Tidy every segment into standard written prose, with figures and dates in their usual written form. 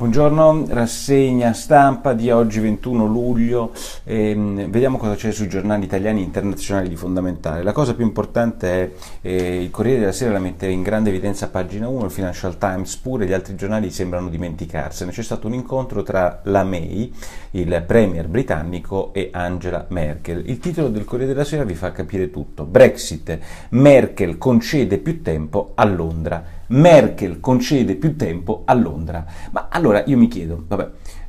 Buongiorno, rassegna stampa di oggi 21 luglio, vediamo cosa c'è sui giornali italiani e internazionali di fondamentale. La cosa più importante è il Corriere della Sera la mette in grande evidenza a pagina 1, il Financial Times pure, gli altri giornali sembrano dimenticarsene. C'è stato un incontro tra la May, il premier britannico, e Angela Merkel. Il titolo del Corriere della Sera vi fa capire tutto. Brexit, Merkel concede più tempo a Londra. Merkel concede più tempo a Londra. Ma allora io mi chiedo, vabbè,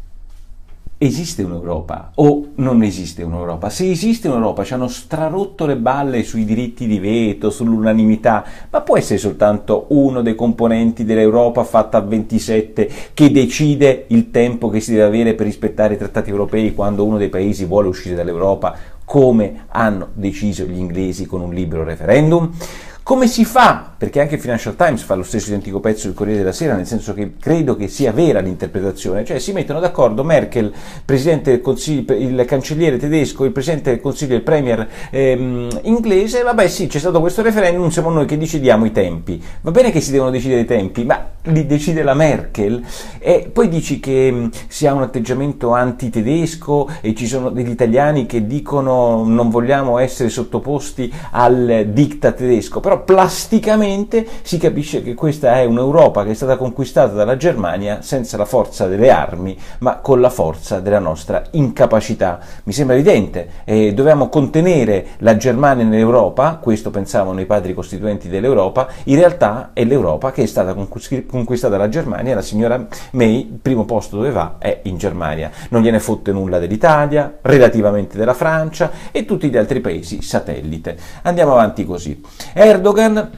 esiste un'Europa o non esiste un'Europa? Se esiste un'Europa, ci hanno strarotto le balle sui diritti di veto, sull'unanimità, ma può essere soltanto uno dei componenti dell'Europa fatta a 27 che decide il tempo che si deve avere per rispettare i trattati europei quando uno dei paesi vuole uscire dall'Europa, come hanno deciso gli inglesi con un libero referendum? Come si fa? Perché anche il Financial Times fa lo stesso identico pezzo del Corriere della Sera, nel senso che credo che sia vera l'interpretazione, cioè si mettono d'accordo Merkel, Presidente del Consiglio, il cancelliere tedesco, il Presidente del Consiglio, il Premier inglese, vabbè sì, c'è stato questo referendum, siamo noi che decidiamo i tempi. Va bene che si devono decidere i tempi, ma li decide la Merkel? E poi dici che si ha un atteggiamento antitedesco e ci sono degli italiani che dicono non vogliamo essere sottoposti al diktat tedesco, però plasticamente si capisce che questa è un'Europa che è stata conquistata dalla Germania senza la forza delle armi, ma con la forza della nostra incapacità. Mi sembra evidente, dovevamo contenere la Germania nell'Europa, questo pensavano i padri costituenti dell'Europa, in realtà è l'Europa che è stata conquistata dalla Germania e la signora May, il primo posto dove va è in Germania. Non gliene fotte nulla dell'Italia, relativamente della Francia e tutti gli altri paesi satellite. Andiamo avanti così. Erdogan,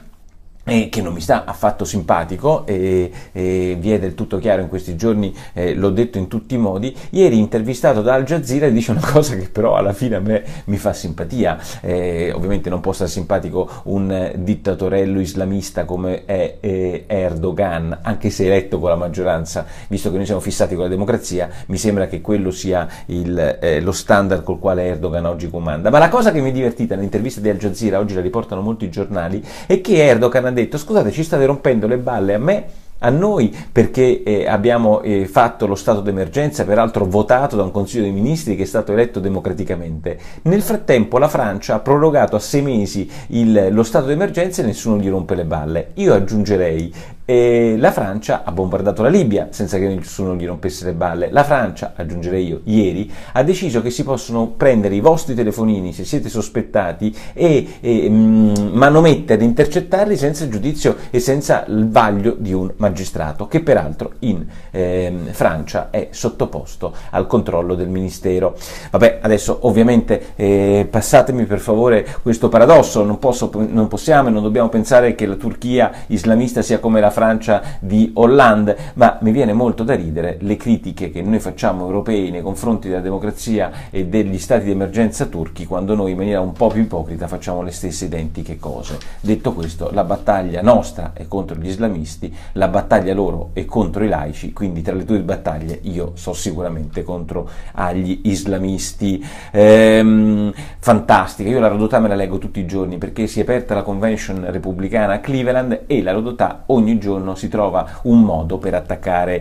che non mi sta affatto simpatico, vi è del tutto chiaro in questi giorni, l'ho detto in tutti i modi, ieri intervistato da Al Jazeera dice una cosa che però alla fine a me mi fa simpatia. Ovviamente non può stare simpatico un dittatorello islamista come è Erdogan, anche se eletto con la maggioranza, visto che noi siamo fissati con la democrazia, mi sembra che quello sia lo standard col quale Erdogan oggi comanda. Ma la cosa che mi è divertita nell'intervista di Al Jazeera, oggi la riportano molti giornali, è che Erdogan ha detto: scusate, ci state rompendo le balle a noi perché abbiamo fatto lo stato d'emergenza, peraltro votato da un Consiglio dei Ministri che è stato eletto democraticamente. Nel frattempo la Francia ha prorogato a 6 mesi lo stato d'emergenza e nessuno gli rompe le balle. Io aggiungerei, la Francia ha bombardato la Libia senza che nessuno gli rompesse le balle. La Francia, aggiungerei io, ieri ha deciso che si possono prendere i vostri telefonini se siete sospettati e manomettere, intercettarli senza giudizio e senza il vaglio di un magistrato, che peraltro in Francia è sottoposto al controllo del ministero. Vabbè, adesso ovviamente passatemi per favore questo paradosso, non possiamo e non dobbiamo pensare che la Turchia islamista sia come la Francia di Hollande, ma mi viene molto da ridere le critiche che noi facciamo europei nei confronti della democrazia e degli stati di emergenza turchi, quando noi in maniera un po' più ipocrita facciamo le stesse identiche cose. Detto questo, la battaglia nostra è contro gli islamisti, la battaglia loro è contro i laici, quindi tra le due battaglie io so sicuramente contro agli islamisti. Fantastica, io la Rodotà me la leggo tutti i giorni perché si è aperta la convention repubblicana a Cleveland e la Rodotà ogni giorno si trova un modo per attaccare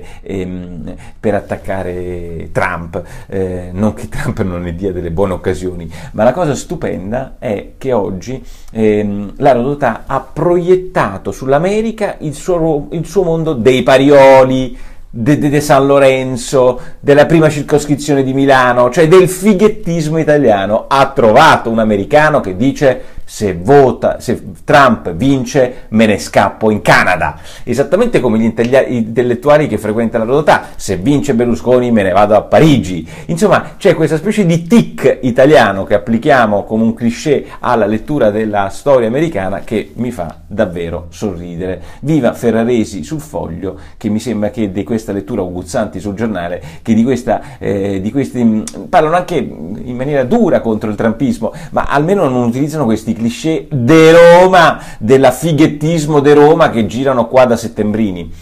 Trump, non che Trump non ne dia delle buone occasioni, ma la cosa stupenda è che oggi la Rodotà ha proiettato sull'America il suo mondo dei Parioli, de San Lorenzo, della prima circoscrizione di Milano, cioè del fighettismo italiano. Ha trovato un americano che dice: se Trump vince me ne scappo in Canada, esattamente come gli intellettuali che frequentano la Rodotà: se vince Berlusconi me ne vado a Parigi. Insomma, c'è questa specie di tic italiano che applichiamo come un cliché alla lettura della storia americana che mi fa davvero sorridere. Viva Ferraresi sul Foglio, che mi sembra che di questa lettura, o Guzzanti sul Giornale, che di questi parlano anche in maniera dura contro il trumpismo, ma almeno non utilizzano questi cliché de Roma, dell'affighettismo de Roma che girano qua da settembrini.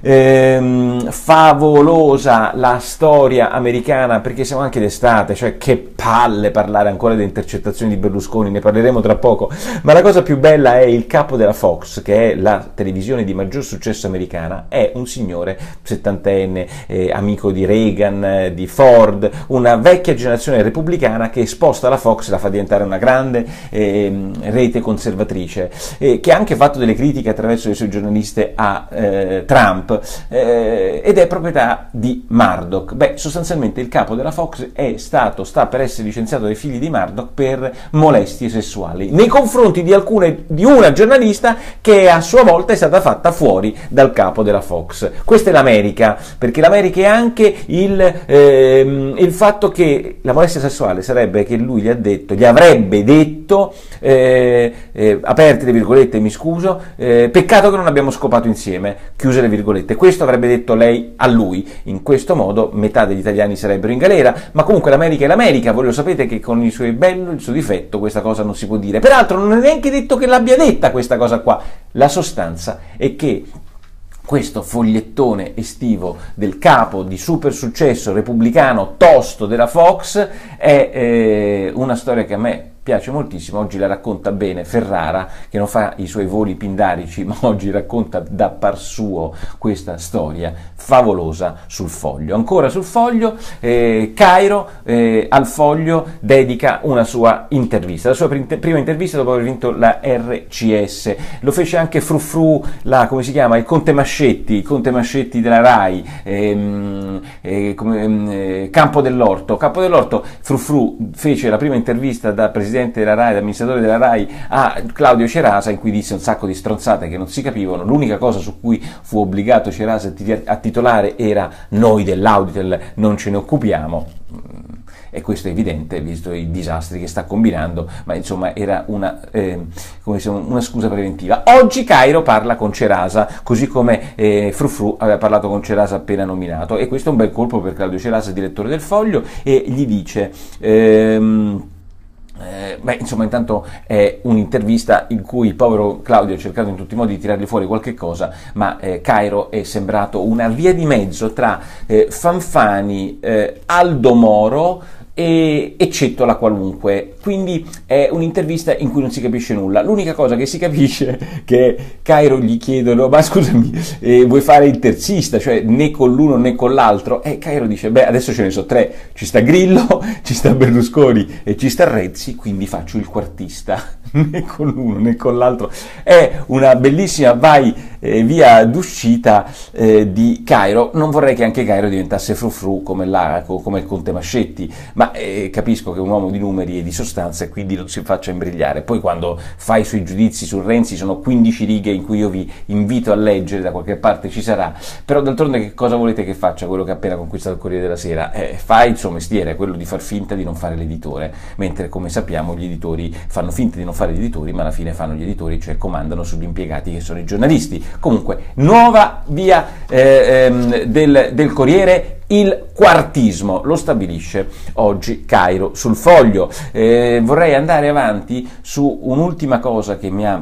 Favolosa la storia americana, perché siamo anche d'estate, cioè che palle parlare ancora delle intercettazioni di Berlusconi, ne parleremo tra poco, ma la cosa più bella è il capo della Fox, che è la televisione di maggior successo americana, è un signore settantenne, amico di Reagan, di Ford, una vecchia generazione repubblicana che sposta la Fox e la fa diventare una grande rete conservatrice, che ha anche fatto delle critiche attraverso le sue giornaliste a Trump, ed è proprietà di Murdoch. Beh, sostanzialmente il capo della Fox sta per essere licenziato dai figli di Murdoch per molestie sessuali nei confronti di una giornalista che a sua volta è stata fatta fuori dal capo della Fox. Questa è l'America, perché l'America è anche il fatto che la molestia sessuale sarebbe che lui gli avrebbe detto, aperte le virgolette, mi scuso, peccato che non abbiamo scopato insieme, chiuse le virgolette. Questo avrebbe detto lei a lui. In questo modo metà degli italiani sarebbero in galera, ma comunque l'America è l'America, voi lo sapete che con i suoi bello e il suo difetto questa cosa non si può dire. Peraltro non è neanche detto che l'abbia detta questa cosa qua. La sostanza è che questo fogliettone estivo del capo di super successo repubblicano tosto della Fox è una storia che a me piace moltissimo. Oggi la racconta bene Ferrara, che non fa i suoi voli pindarici, ma oggi racconta da par suo questa storia favolosa sul Foglio. Ancora sul Foglio, Cairo al Foglio dedica una sua intervista, la sua prima intervista dopo aver vinto la RCS. Lo fece anche Frufru, come si chiama, il Conte Mascetti della RAI, Campo dell'Orto, Frufru fece la prima intervista da presidente della RAI, da amministratore della RAI, a Claudio Cerasa, in cui disse un sacco di stronzate che non si capivano. L'unica cosa su cui fu obbligato Cerasa a titolare era: noi dell'Auditel non ce ne occupiamo. E questo è evidente, visto i disastri che sta combinando, ma insomma era una scusa preventiva. Oggi Cairo parla con Cerasa, così come Frufru aveva parlato con Cerasa appena nominato, e questo è un bel colpo per Claudio Cerasa, direttore del Foglio, e gli dice... insomma, intanto è un'intervista in cui il povero Claudio ha cercato in tutti i modi di tirargli fuori qualche cosa, ma Cairo è sembrato una via di mezzo tra Fanfani, Aldo Moro e Cettola qualunque. Quindi è un'intervista in cui non si capisce nulla. L'unica cosa che si capisce è che Cairo gli chiedono: ma scusami, vuoi fare il terzista, cioè né con l'uno né con l'altro? E Cairo dice: beh, adesso ce ne so tre, ci sta Grillo, ci sta Berlusconi e ci sta Renzi, quindi faccio il quartista, né con l'uno né con l'altro. È una bellissima via d'uscita di Cairo. Non vorrei che anche Cairo diventasse frufru come il Conte Mascetti, ma capisco che è un uomo di numeri e di sostanza e quindi non si faccia imbrigliare. Poi quando fa i suoi giudizi su Renzi sono 15 righe in cui io vi invito a leggere, da qualche parte ci sarà. Però d'altronde che cosa volete che faccia quello che ha appena conquistato il Corriere della Sera? Fa il suo mestiere, quello di far finta di non fare l'editore, mentre come sappiamo gli editori fanno finta di non fare gli editori, ma alla fine fanno gli editori, cioè comandano sugli impiegati che sono i giornalisti. Comunque, nuova via del Corriere. Il quartismo lo stabilisce oggi Cairo sul Foglio. Vorrei andare avanti su un'ultima cosa che mi ha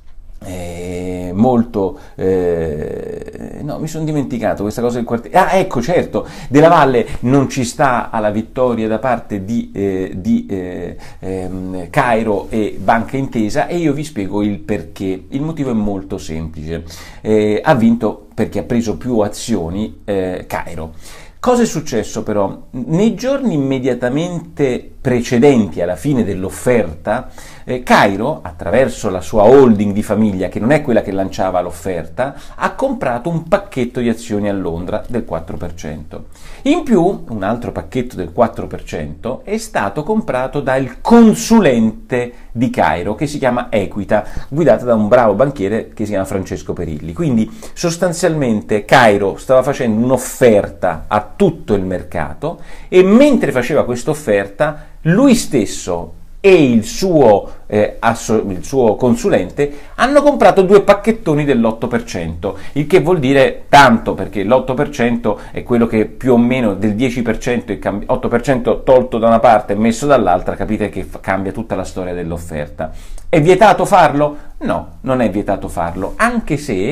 molto no, mi sono dimenticato questa cosa del quartiere. Ah, ecco, certo, Della Valle non ci sta alla vittoria da parte di Cairo e Banca Intesa, e io vi spiego il perché. Il motivo è molto semplice: ha vinto perché ha preso più azioni Cairo. Cosa è successo però? Nei giorni immediatamente precedenti alla fine dell'offerta, Cairo, attraverso la sua holding di famiglia, che non è quella che lanciava l'offerta, ha comprato un pacchetto di azioni a Londra del 4%. In più, un altro pacchetto del 4% è stato comprato dal consulente di Cairo, che si chiama Equita, guidata da un bravo banchiere che si chiama Francesco Perilli. Quindi, sostanzialmente, Cairo stava facendo un'offerta a tutto il mercato, e mentre faceva questa offerta, lui stesso e il suo consulente hanno comprato 2 pacchettoni dell'8%, il che vuol dire tanto, perché l'8% è quello che più o meno del 10%, 8% tolto da una parte e messo dall'altra, capite che cambia tutta la storia dell'offerta. È vietato farlo? No, non è vietato farlo, anche se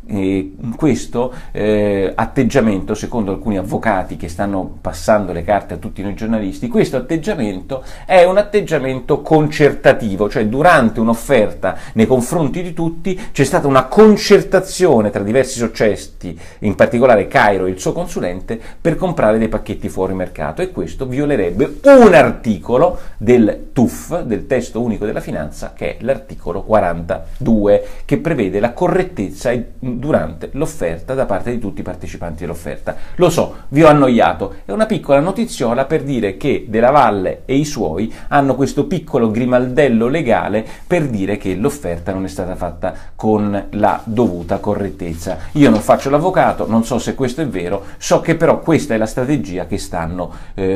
questo atteggiamento, secondo alcuni avvocati che stanno passando le carte a tutti noi giornalisti, questo atteggiamento è un atteggiamento concertativo, cioè durante un'offerta nei confronti di tutti c'è stata una concertazione tra diversi soggetti, in particolare Cairo e il suo consulente, per comprare dei pacchetti fuori mercato, e questo violerebbe un articolo del TUF, del testo unico della finanza, che è l'articolo 42, che prevede la correttezza durante l'offerta da parte di tutti i partecipanti dell'offerta. Lo so, vi ho annoiato, è una piccola notiziola per dire che Della Valle e i suoi hanno questo piccolo grimaldello legale per dire che l'offerta non è stata fatta con la dovuta correttezza. Io non faccio l'avvocato, non so se questo è vero, so che però questa è la strategia che stanno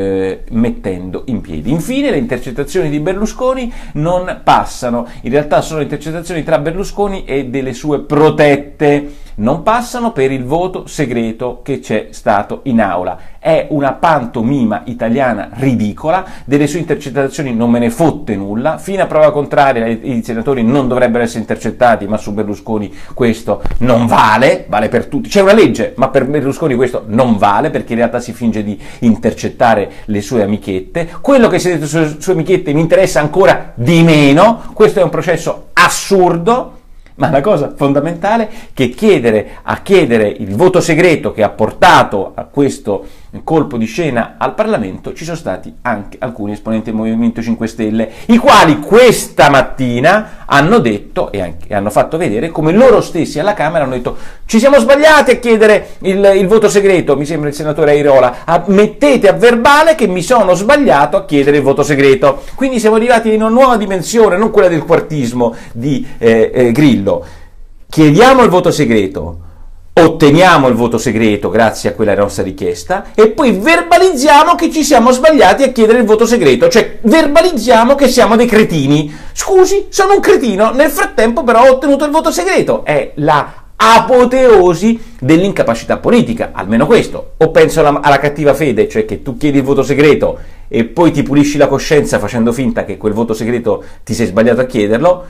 mettendo in piedi. Infine, le intercettazioni di Berlusconi non passano, in realtà sono intercettazioni tra Berlusconi e delle sue protette, non passano per il voto segreto che c'è stato in aula. È una pantomima italiana ridicola, delle sue intercettazioni non me ne fotte nulla, fino a prova contraria i senatori non dovrebbero essere intercettati, ma su Berlusconi questo non vale, vale per tutti, c'è una legge, ma per Berlusconi questo non vale, perché in realtà si finge di intercettare le sue amichette. Quello che si è detto sulle sue amichette mi interessa ancora di meno, questo è un processo assurdo. Ma la cosa fondamentale è che chiedere il voto segreto che ha portato a questo colpo di scena al Parlamento ci sono stati anche alcuni esponenti del Movimento 5 Stelle, i quali questa mattina hanno detto e hanno fatto vedere come loro stessi alla Camera hanno detto: ci siamo sbagliati a chiedere il voto segreto, mi sembra il senatore Airola, mettete a verbale che mi sono sbagliato a chiedere il voto segreto. Quindi siamo arrivati in una nuova dimensione, non quella del quartismo di Grillo. Chiediamo il voto segreto, otteniamo il voto segreto grazie a quella nostra richiesta e poi verbalizziamo che ci siamo sbagliati a chiedere il voto segreto, cioè verbalizziamo che siamo dei cretini. Scusi, sono un cretino, nel frattempo però ho ottenuto il voto segreto. È la apoteosi dell'incapacità politica, almeno questo. O penso alla cattiva fede, cioè che tu chiedi il voto segreto e poi ti pulisci la coscienza facendo finta che quel voto segreto ti sei sbagliato a chiederlo,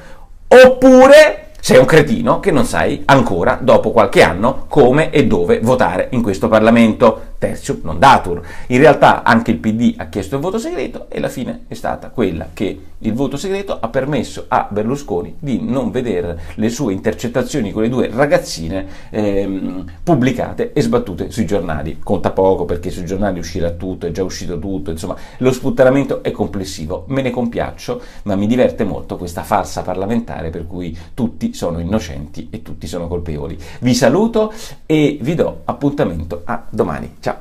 oppure sei un cretino che non sai ancora, dopo qualche anno, come e dove votare in questo Parlamento. Tertium non datur. In realtà anche il PD ha chiesto il voto segreto e la fine è stata quella che il voto segreto ha permesso a Berlusconi di non vedere le sue intercettazioni con le due ragazzine pubblicate e sbattute sui giornali. Conta poco perché sui giornali uscirà tutto, è già uscito tutto, insomma lo sputtanamento è complessivo. Me ne compiaccio, ma mi diverte molto questa farsa parlamentare per cui tutti sono innocenti e tutti sono colpevoli. Vi saluto e vi do appuntamento a domani. Ciao!